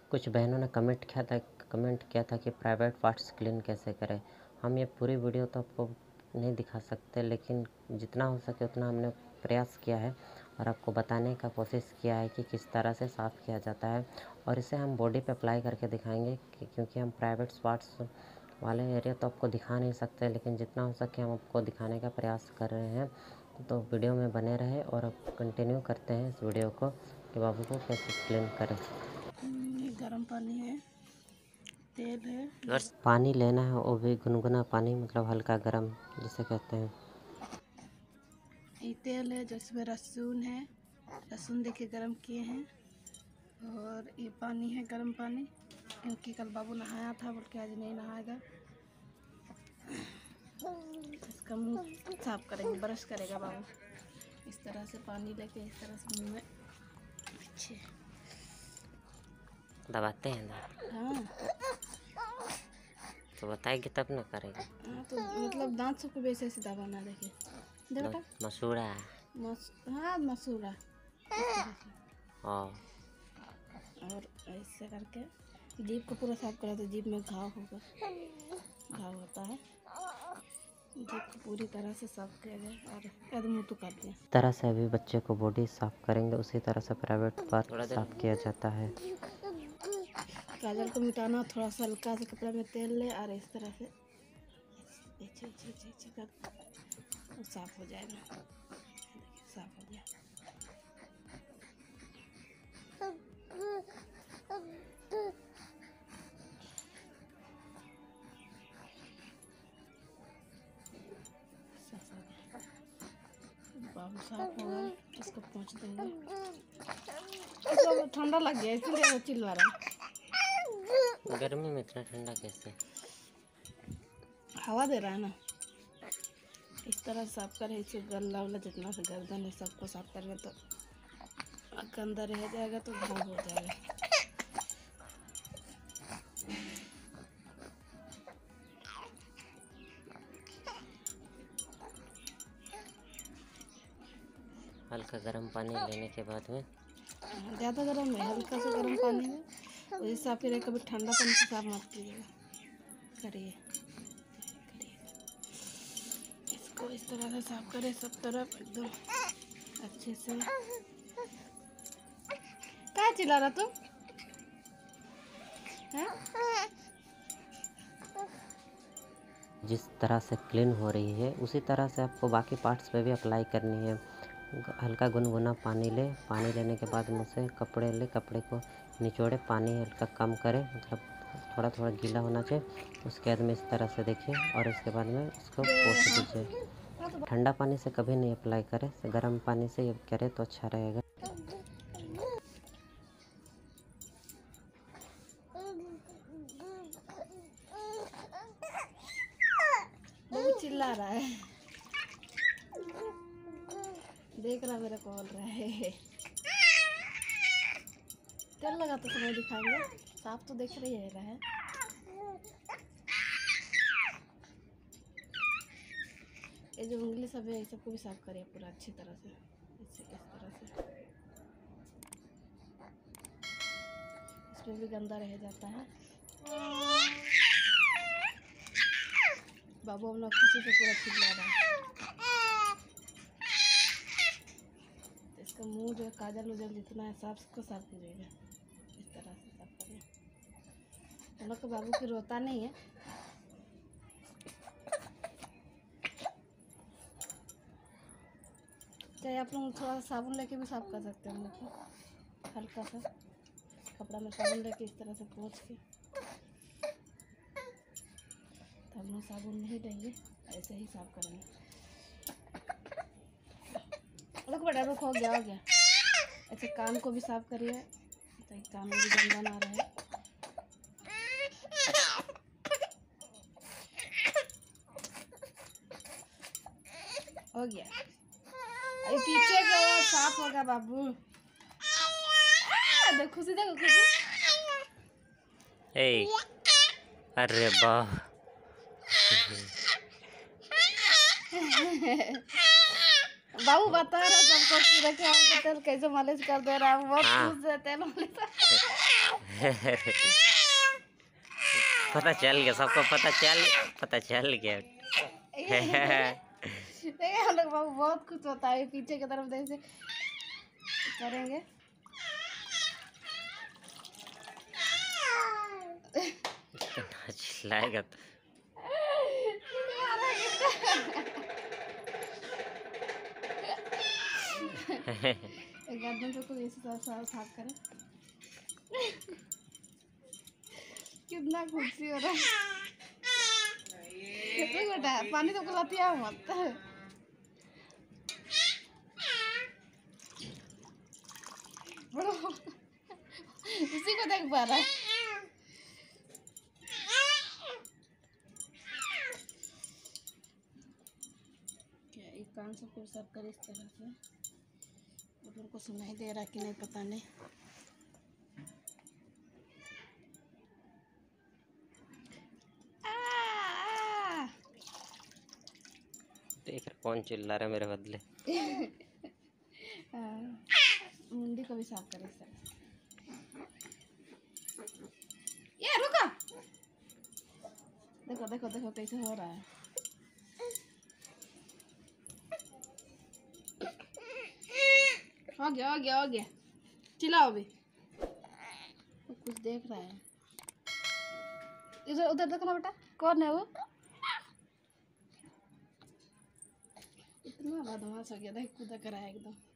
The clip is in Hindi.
कुछ बहनों ने कमेंट किया था कि प्राइवेट पार्ट्स क्लीन कैसे करें। हम ये पूरी वीडियो तो आपको नहीं दिखा सकते, लेकिन जितना हो सके उतना हमने प्रयास किया है और आपको बताने का कोशिश किया है कि किस तरह से साफ़ किया जाता है। और इसे हम बॉडी पे अप्लाई करके दिखाएंगे क्योंकि हम प्राइवेट पार्ट्स वाले एरिया तो आपको दिखा नहीं सकते, लेकिन जितना हो सके हम आपको दिखाने का प्रयास कर रहे हैं। तो वीडियो में बने रहे और अब कंटिन्यू करते हैं इस वीडियो को कि बाबू को कैसे क्लीन करें। गर्म पानी है, तेल है। पानी लेना है, वो भी गुनगुना पानी, मतलब हल्का गर्म जिसे कहते हैं। ये तेल है जिसमें लहसुन है, लहसुन देके गर्म किए हैं। और ये पानी है, गर्म पानी, क्योंकि कल बाबू नहाया था, बोल के आज नहीं नहाएगा। इसका मुंह साफ करेंगे, ब्रश करेगा बाबू। इस तरह से पानी लेके इस तरह से मुंह में पीछे दबाते हैं ना। हाँ, तो बताएगी तब ना करेगी। हाँ तो मतलब दांत सबको वैसे ऐसे दबाना, देखिए दे बेटा। मसूड़ा। हाँ मसूड़ा। हाँ। और ऐसे करके जीभ को पूरा साफ करा तो जीभ में घाव होगा, घाव होता है। जीभ को पूरी तरह से साफ किया जाए और कदम तो कर दें। तरह से अभी बच्चे को बॉडी साफ करेंगे, उसी तरह से प्राइवेट पार्ट साफ किया जाता है। काजल को मिटाना, थोड़ा सा हल्का से कपड़े में तेल ले और इस तरह से कर साफ हो जाएगा। देखिए साफ हो गया। बाबू साफ होगा, इसको पोंछ देंगे। इसको ठंडा लग गया इसलिए वो चिल्ला रहा है। गर्मी में इतना ठंडा कैसे? हवा दे रहा है ना। इस तरह साफ करें, इसे गला वाला जितना सा गर्दन है सबको साफ करेंगे तो गंदा रह जाएगा तो घाव हो जाएगा। हल्का गर्म पानी लेने के बाद में, ज़्यादा गर्म है, हल्का सा गर्म पानी में वही साफ करिए। कभी ठंडा पानी से साफ मत कीजिएगा, करिए। इसको इस तरह से साफ करें सब तरफ एकदम अच्छे से। क्या चिल्ला रहा तुम? जिस तरह से क्लीन हो रही है उसी तरह से आपको बाकी पार्ट्स पे भी अप्लाई करनी है। हल्का गुनगुना पानी ले, पानी लेने के बाद मुँह से कपड़े ले, कपड़े को निचोड़े, पानी हल्का कम करें, मतलब थोड़ा थोड़ा गीला होना चाहिए। उसके बाद में इस तरह से देखिए और इसके बाद में इसको पोंछ दीजिए। ठंडा पानी से कभी नहीं अप्लाई करें, गर्म पानी से करें तो अच्छा रहेगा। बहुत चिल्ला रहा है, देख रहा मेरा कॉल रहा है। तेल लगाते समय दिखाएंगे, साफ तो देख रही है। ये जो उंगली सब है सबको भी साफ करिए पूरा अच्छी तरह से, इस तरह से। इसमें भी गंदा रह जाता है। बाबू हम लोग किसी से पूरा चिल्ला रहा है। इसका मुंह जो है काजल उजल जितना है साफ को साफ कीजिएगा, इस तरह से साफ करिए। हम लोग तो बाबू की रोता नहीं है। चाहे आप लोग थोड़ा साबुन लेके भी साफ कर सकते हैं। हम लोग हल्का सा कपड़ा में साबुन लेके इस तरह से पोंछ के, तो हम लोग साबुन नहीं देंगे, ऐसे ही साफ करेंगे। रुक बेटा रुक, हो गया। ऐसे कान को भी साफ करिए, तो कान में भी गंदा ना रहे। हो गया, पीछे का साफ होगा बाबू। देखो खुशी, देखो खुशी। अरे वाह। बाबू बता रहा सबको कि देखो हमको तेल कैसे मालिश कर दे रहा है, बहुत खुश है तेल मालिश। पता चल गया सबको, पता चल गया। देखिए हम लोग बाबू बहुत खुश होता है, पीछे की तरफ देख से करेंगे। चिल्लाएगा तो गर्दन पे कोई ऐसे साफ करे। कितना खुशी हो रहा है। बेटा पानी तो पिलाती है मत। बड़ो उसी को देख पा रहा है। क्या एक कान से फिर सब करे इस तरह से, उधर को सुनाई दे रहा कि नहीं पता नहीं। देख कौन चिल्ला रहा है मेरे बदले। मुंडी को भी साफ करे सर। ये रुको, देखो देखो देखो कैसे हो रहा है। हो गया हो गया हो गया, चिल्लाओ भी। वो कुछ देख रहा है, इधर उधर देखना बेटा, कौन है वो? इतना बदमाश हो गया, देख कूदा कर आया एकदम।